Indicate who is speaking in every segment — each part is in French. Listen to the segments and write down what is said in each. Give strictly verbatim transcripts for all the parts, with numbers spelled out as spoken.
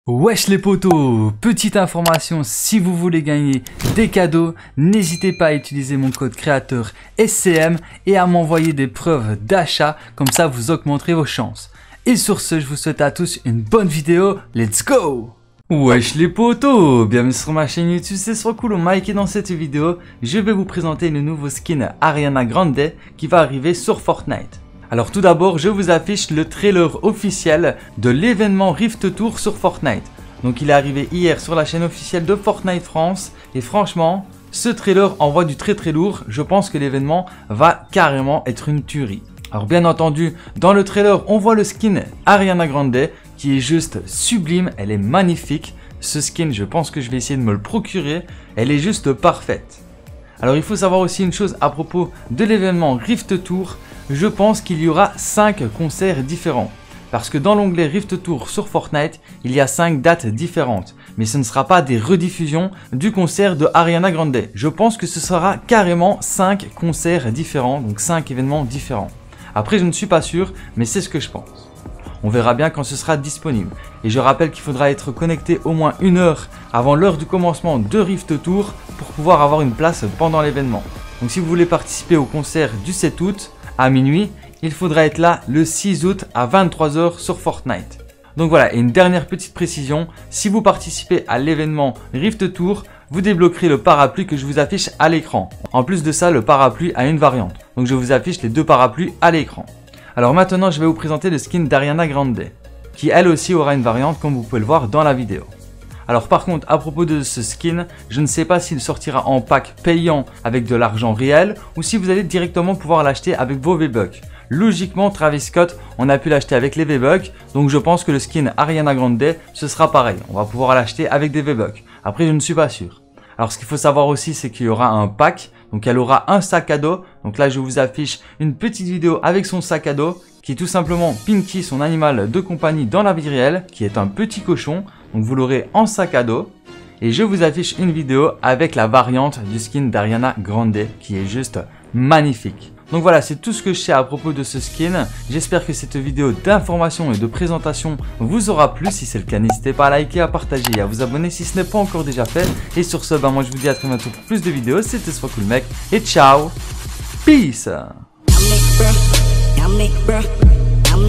Speaker 1: Wesh les potos, petite information, si vous voulez gagner des cadeaux, n'hésitez pas à utiliser mon code créateur S C M et à m'envoyer des preuves d'achat, comme ça vous augmenterez vos chances. Et sur ce, je vous souhaite à tous une bonne vidéo, let's go! Wesh les potos, bienvenue sur ma chaîne YouTube, c'est trop cool au Mike et dans cette vidéo, je vais vous présenter le nouveau skin Ariana Grande qui va arriver sur Fortnite. Alors tout d'abord, je vous affiche le trailer officiel de l'événement Rift Tour sur Fortnite. Donc il est arrivé hier sur la chaîne officielle de Fortnite France et franchement, ce trailer envoie du très très lourd. Je pense que l'événement va carrément être une tuerie. Alors bien entendu, dans le trailer, on voit le skin Ariana Grande qui est juste sublime, elle est magnifique. Ce skin, je pense que je vais essayer de me le procurer, elle est juste parfaite. Alors il faut savoir aussi une chose à propos de l'événement Rift Tour. Je pense qu'il y aura cinq concerts différents. Parce que dans l'onglet Rift Tour sur Fortnite, il y a cinq dates différentes. Mais ce ne sera pas des rediffusions du concert de Ariana Grande. Je pense que ce sera carrément cinq concerts différents, donc cinq événements différents. Après, je ne suis pas sûr, mais c'est ce que je pense. On verra bien quand ce sera disponible. Et je rappelle qu'il faudra être connecté au moins une heure avant l'heure du commencement de Rift Tour pour pouvoir avoir une place pendant l'événement. Donc si vous voulez participer au concert du sept août, à minuit, il faudra être là le six août à vingt-trois heures sur Fortnite. Donc voilà, et une dernière petite précision, si vous participez à l'événement Rift Tour, vous débloquerez le parapluie que je vous affiche à l'écran. En plus de ça, le parapluie a une variante. Donc je vous affiche les deux parapluies à l'écran. Alors maintenant, je vais vous présenter le skin d'Ariana Grande, qui elle aussi aura une variante comme vous pouvez le voir dans la vidéo. Alors par contre, à propos de ce skin, je ne sais pas s'il sortira en pack payant avec de l'argent réel ou si vous allez directement pouvoir l'acheter avec vos V-Bucks. Logiquement, Travis Scott, on a pu l'acheter avec les V-Bucks, donc je pense que le skin Ariana Grande, ce sera pareil. On va pouvoir l'acheter avec des V-Bucks. Après, je ne suis pas sûr. Alors ce qu'il faut savoir aussi, c'est qu'il y aura un pack, donc elle aura un sac à dos. Donc là, je vous affiche une petite vidéo avec son sac à dos, qui est tout simplement Pinky, son animal de compagnie dans la vie réelle, qui est un petit cochon. Donc vous l'aurez en sac à dos. Et je vous affiche une vidéo avec la variante du skin d'Ariana Grande qui est juste magnifique. Donc voilà, c'est tout ce que je sais à propos de ce skin. J'espère que cette vidéo d'information et de présentation vous aura plu. Si c'est le cas, n'hésitez pas à liker, à partager et à vous abonner si ce n'est pas encore déjà fait. Et sur ce, bah moi je vous dis à très bientôt pour plus de vidéos. C'était trop cool mec et ciao. Peace.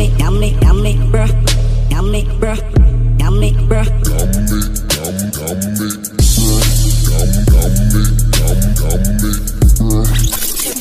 Speaker 1: Yummy, bruh. Yummy, bruh.